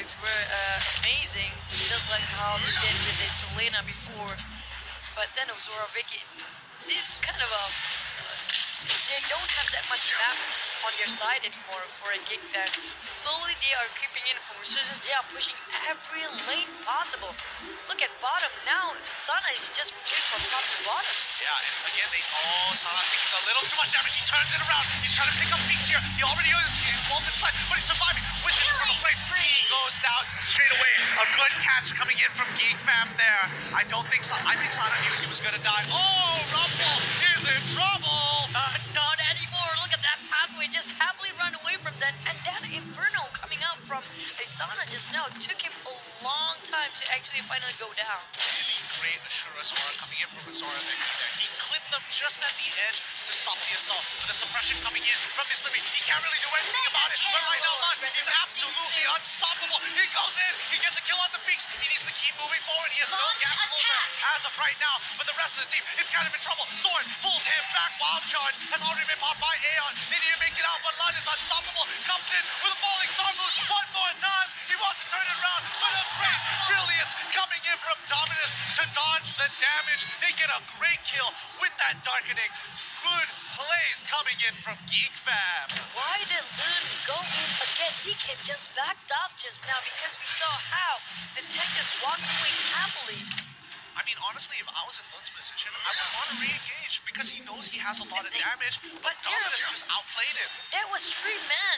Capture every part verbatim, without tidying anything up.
looks were uh, amazing, just like how they did with the Selena before. But then Ozora Vicky, this kind of a, uh, they don't have that much map on their side anymore for a Geek Fan. Slowly they are creeping in from Resurgence, they are pushing every lane possible. Look at bottom now, Sana is just pushing from top to bottom. Yeah, and again, they, oh, Sana taking a little too much damage, he turns it around, he's trying to pick up peaks here, he already is involved inside, but he's surviving with this purple place. He goes down straight away, a good catch coming in from Geek Fam there. I don't think so, I think Sana knew he was gonna die. Oh, Rumble is in trouble! Uh, not anymore, look at that pathway, just happily run away from that, and that Inferno coming out from Sana just now took him a long time to actually finally go down. Really great Ashura's aura coming in from Azora Vicky there. He clipped them just at the edge to stop the assault. With the suppression coming in from Miss Libby, he can't really do anything about it. But right now, Lund, he's absolutely unstoppable. He goes in, he gets a kill on the peaks. He needs to keep moving forward. He has no gap closer as of right now. But the rest of the team is kind of in trouble. Soren pulls him back. Wild Charge has already been popped by Aeon. They need to make it out, but Lund is unstoppable. Comes in with a falling star boost one more time. He wants to turn it around, but a great brilliance coming in from Dominus to dodge the damage. They get a great kill with that Darkening. Good plays coming in from Geek Fam. Why did Lund go in again? He can just backed off just now because we saw how the tech just walked away happily. I mean, honestly, if I was in Lund's position, I would want to re-engage because he knows he has a lot of damage, but Dominus just outplayed him. That was three men.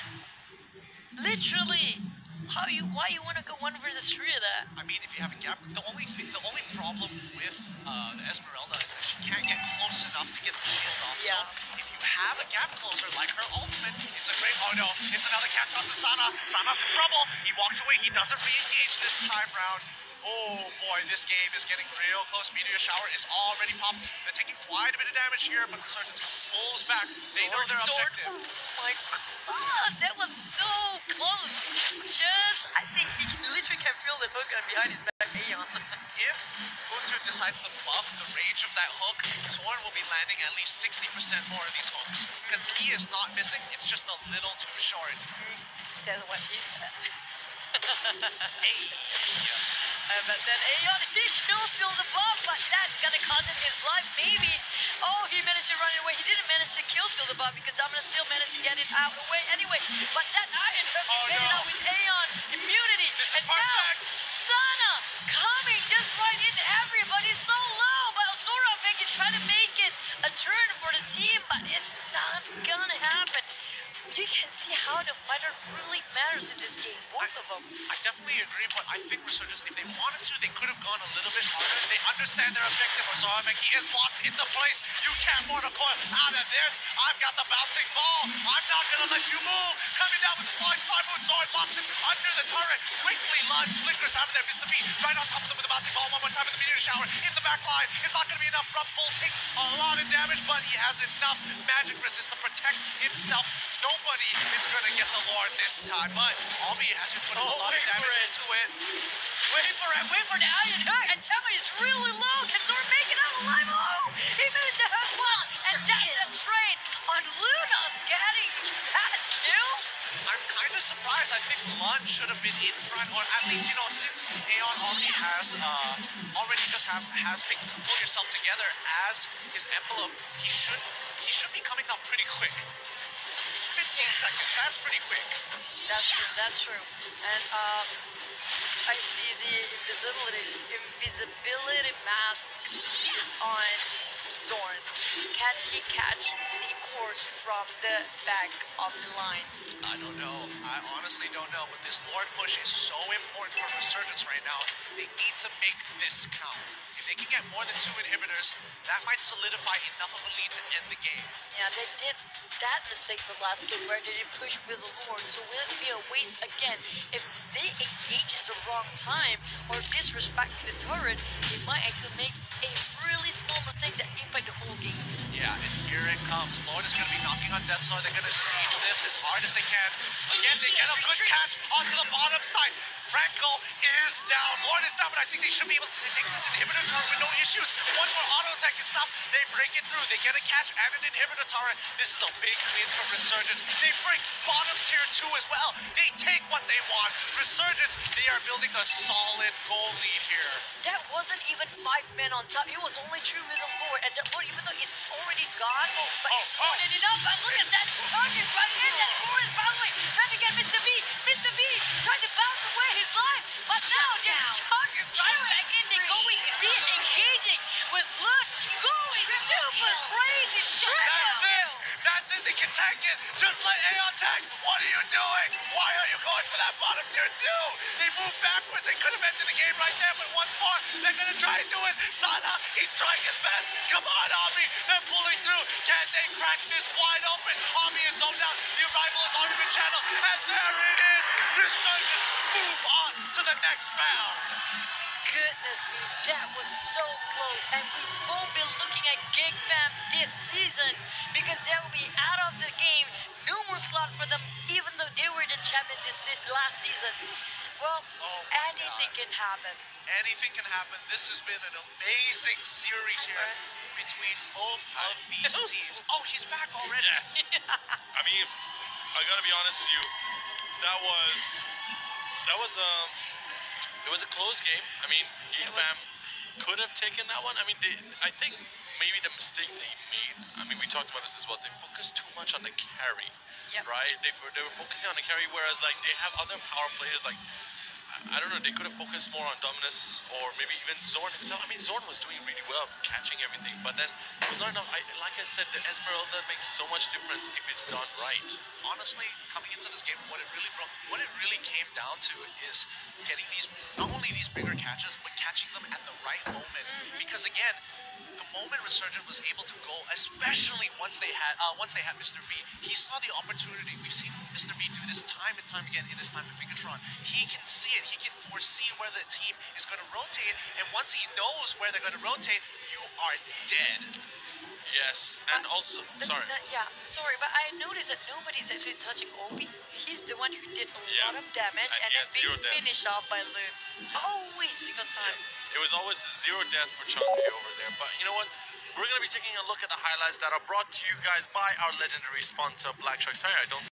Literally. How you? Why you want to go one versus three of that? I mean, if you have a gap, the only thing, the only problem with uh, Esmeralda is that she can't get close enough to get the shield off. Yeah. So if you have a gap closer like her ultimate, it's a great. Oh no! It's another catch on to Sana. Sana's in trouble. He walks away. He doesn't re-engage this time round. Oh boy, this game is getting real close. Meteor Shower is already popped. They're taking quite a bit of damage here, but Resurgence pulls back. They know their Sword. objective. Oh my god, that was so close. Just, I think he literally can feel the hook on behind his back. Aeon. If Utu decides to buff the range of that hook, Soren will be landing at least sixty percent more of these hooks. Because he is not missing, it's just a little too short. That's what he said. Hey. Yeah. Uh, but then Aeon, he still feels the buff, but that's gonna cost him his life, maybe. Oh, he managed to run away. He didn't manage to kill Still the buff because Dominus still managed to get it out of the way anyway. But that Iron Fist oh, made no. it out with Aeon immunity. This and is perfect. Now, Sana coming just right in. Everybody's so low, but Azora Vicky trying to make it a turn for the team, but it's not gonna happen. You can see how the fighter really matters in this game, both I, of them. I definitely agree, but I think Resurgence, if they wanted to, they could have gone a little bit harder. They understand their objective. Azora Vicky is locked into place. You can't mortal coil out of this. I've got the bouncing ball. I'm not going to let you move. Coming down with the flying fly moon. Zord locks him under the turret. Quickly, Lund flickers out of there. Mister B right on top of them with the bouncing ball one more time in the meteor shower. In the back line. It's not going to be enough. Rumble takes a lot of damage, but he has enough magic resist to protect himself. Nobody is going to get the Lord this time, but Albi has been putting Oh, a lot of damage into it. Wait for it, wait for the Iron Hook, and Tema is really low. Can Zord make it out alive? Oh, he managed to hook one, and that's a trade on Lunas getting that kill. I'm kind of surprised. I think Lund should have been in front, or at least, you know, since Aeon already has, uh, already just have, has picked pull yourself together as his envelope, he should, he should be coming up pretty quick. fifteen seconds, that's pretty quick. That's true, that's true. And, um, I see the invisibility, invisibility mask is on Zorn. Can he catch the course from the back of the line? I don't know. I honestly don't know. But this Lord push is so important for Resurgence right now. They need to make this count. If they can get more than two inhibitors, that might solidify enough of a lead to end the game. Yeah, they did that mistake the last game where they didn't push with the Lord, so will it be a waste again? If they engage at the wrong time or disrespect the turret, they might actually make a really small mistake that impact the whole game. Yeah, and here it comes. Lord is going to be knocking on Death Star. They're going to siege this as hard as they can. Again, they get a good catch onto the bottom side. Franco is down. Lord is down, but I think they should be able to take this inhibitor tower with no issues. One more auto attack is stopped. They break it through. They get a catch and an inhibitor tower. This is a big win for Resurgence. They break bottom tier two as well. They take what they want. Resurgence, they are building a solid goal lead here. That wasn't even five men on top. It was only three with the Lord. And the Lord, even though it's already gone, oh, but oh, it's more oh. than enough. But look at that target right in. That Lord is battling. Trying to get Mister V. Mister V trying to bounce away his life. But now they're target right back in. They're going deep, engaging with Lud going super crazy. That's it. That's it. They can tank it. Just let Aeon tank. What are you doing? Why are you going for that bottom tier two? They move backwards. They could have ended the game right there, but once more, they're going to try and do it. Sana, he's trying his best. Come on, Ami. They're pulling through. Can they crack this wide open? Ami is zoned out. The arrival is already been channeled. And there it is. Resurgence move on to the next round. Goodness me, that was so close. And we won't be looking at Gig Fam this season because they will be out of the game. No more slot for them, even though they were the champion this se last season. Well, oh anything God. can happen. Anything can happen. This has been an amazing series here between both of these teams. Oh, he's back already. Yes. I mean, I gotta be honest with you. That was, that was um, it was a close game. I mean, Gig Fam could have taken that one. I mean, they, I think maybe the mistake they made. I mean, we talked about this as well. They focused too much on the carry, Yep. right? They were they were focusing on the carry, whereas like they have other power players like. I don't know, they could have focused more on Dominus or maybe even Zorn himself. I mean, Zorn was doing really well, catching everything, but then it was not enough. I, like I said, the Esmeralda makes so much difference if it's done right. Honestly, coming into this game, what it really broke, what it really came down to is getting these, not only these bigger catches, but catching them at the right moment. Because again, the moment Resurgent was able to go, especially once they had, uh, once they had Mister V, he saw the opportunity. We've seen Mister V do this time and time again in his time with Bigatron. He can see it. He can foresee where the team is going to rotate, and once he knows where they're going to rotate, you are dead. Yes, and also, The- sorry. the- yeah, sorry, but I noticed that nobody's actually touching Obi. He's the one who did a Yeah. lot of damage And and, he then has zero being death. finished off by Lune. Always single time. It was always zero death for Changmei over there. But you know what? We're going to be taking a look at the highlights that are brought to you guys by our legendary sponsor, Black Shark. Sorry, I don't